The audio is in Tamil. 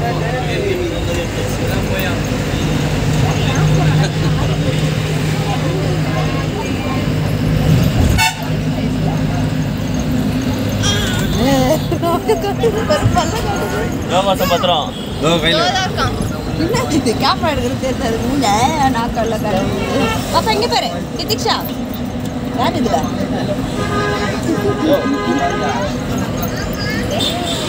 பத்திரம் என்ன இது கேமரா எடுக்கிறது தெரியாது நாக்கல்ல பாப்பா எங்க பாரு திதிக்ஷா யார் இதுல